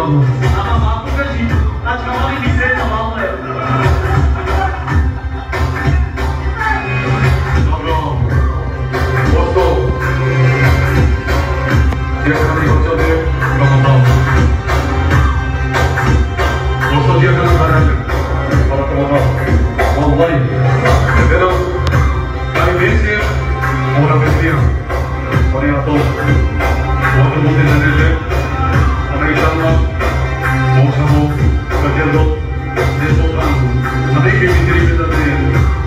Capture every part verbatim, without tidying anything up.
Domnul. Am apucat și la ceva din biserică, mamă. Domnul, posto. Fiecare negociat de Domnul. Posto fiecare care are. Para Domnul. Online. Vedem. Care vezi? Ora vestir. Ora a todos. Ora multe de nele. Americano. Mosamo. Cădelor. Desfocando. Também que me dirige da dele.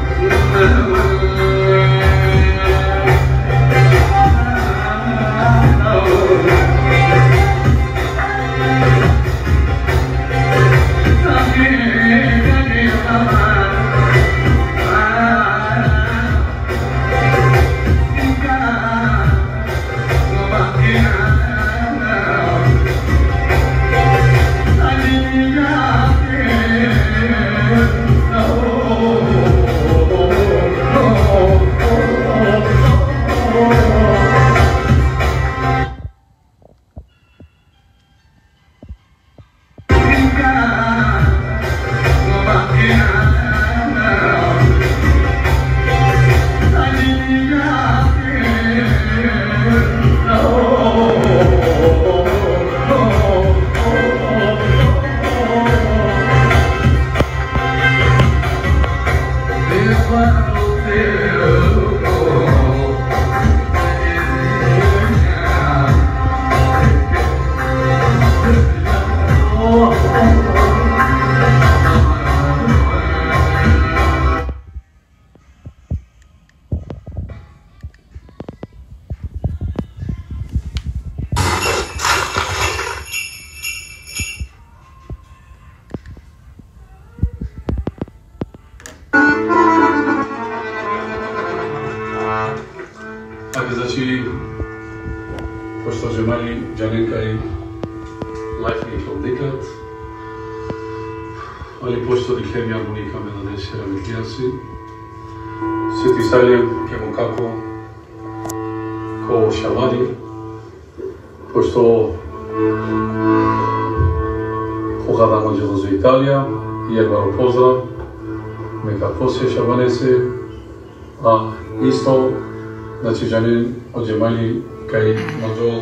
A isto, znači žene odjemali kaj nađol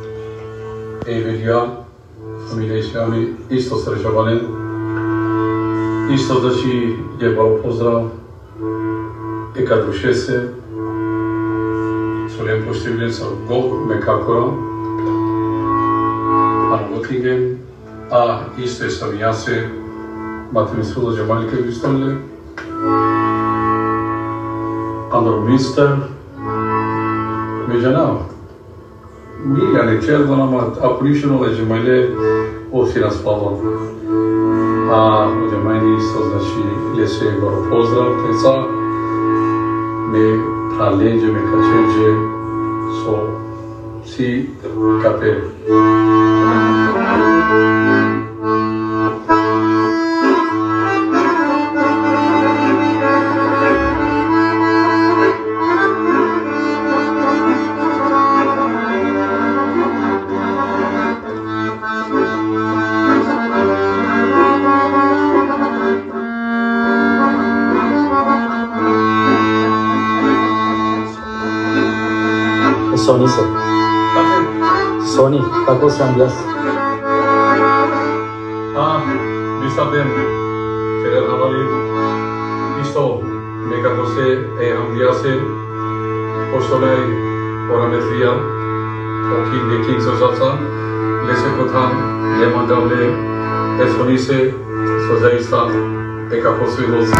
Evelija, familija Išljami, isto srećovane. Isto znači je bal pozdrav eka duše se, soljem poštivljen sa Gog Mekakora, a Gotingen, a isto je sam jase, mate mi svilo odjemali kaj vistole. Andor Minster, Mejanao. Milja ne cerdo nama, ako ništa leže majle, osi nas plavao. A ovdje majni isto, znači, lese je goro pozdrav, teca, me praleđe, me kačeđe, so, si kape. Sony se. Sony, kako se ambias? Ah, vista bem. Querer havali isto me kako se e ambiase postolei orametria oki nekin sozaca lese kotan le mandable e Sony se sozaista e kako se vozi.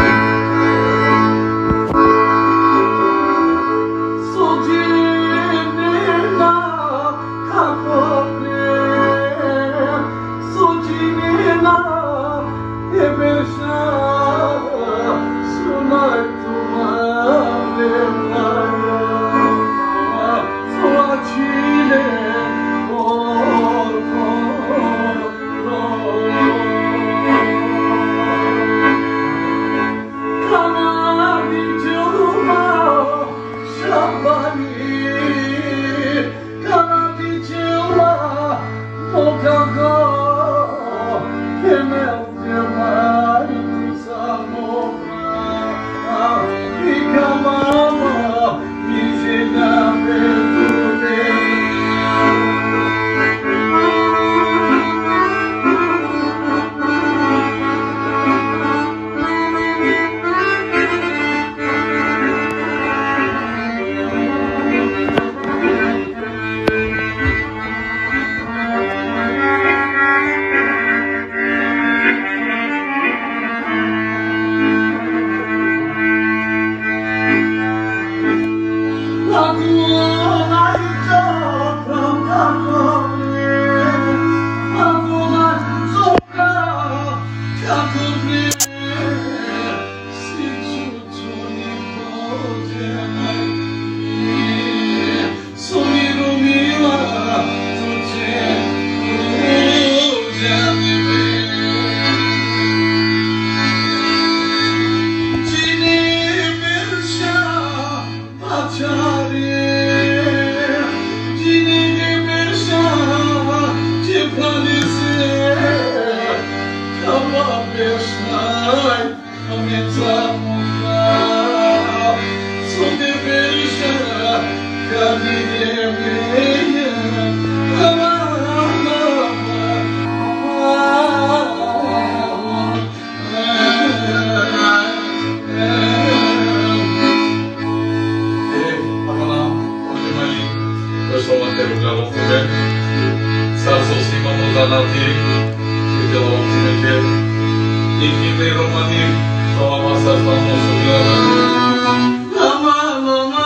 Канати, видела оптимите, и гимны романим, что амаса стану субляна. Мама, мама,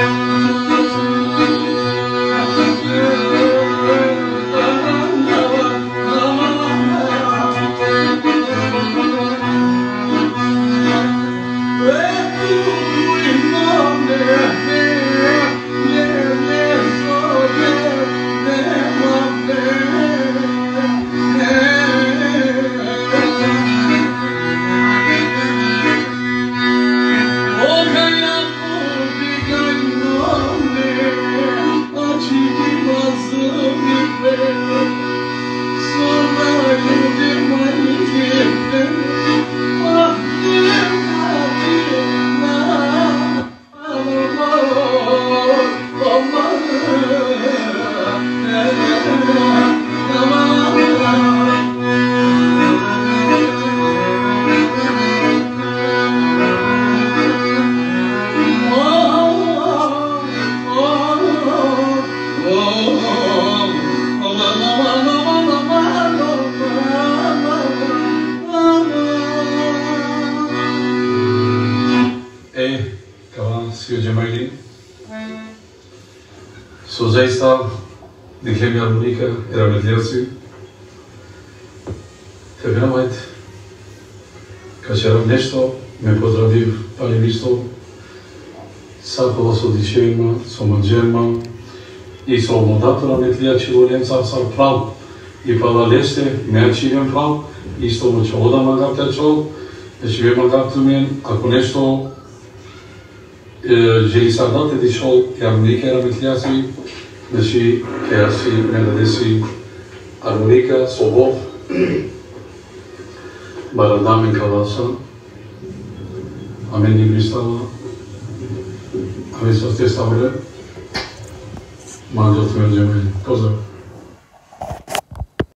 Zaista, dichem armonica, era medliaci. Te vjerovajte, kad će ram nešto, me pozdraviv palimisto, sa povosodičevima, so manđerima i so modatora medliači voljenca sa prav. I pa da leste, ne čivim prav, isto mu će odama ga tečo, da će vema ga tumen, ako nešto želi sa date dišol, armonica era medliaci, znači, ja si ne da desi armonika, sobov, baradam i kalasa, amen i pristava, amen sa ste stavile, mađo tme džemeli. Pozdrav!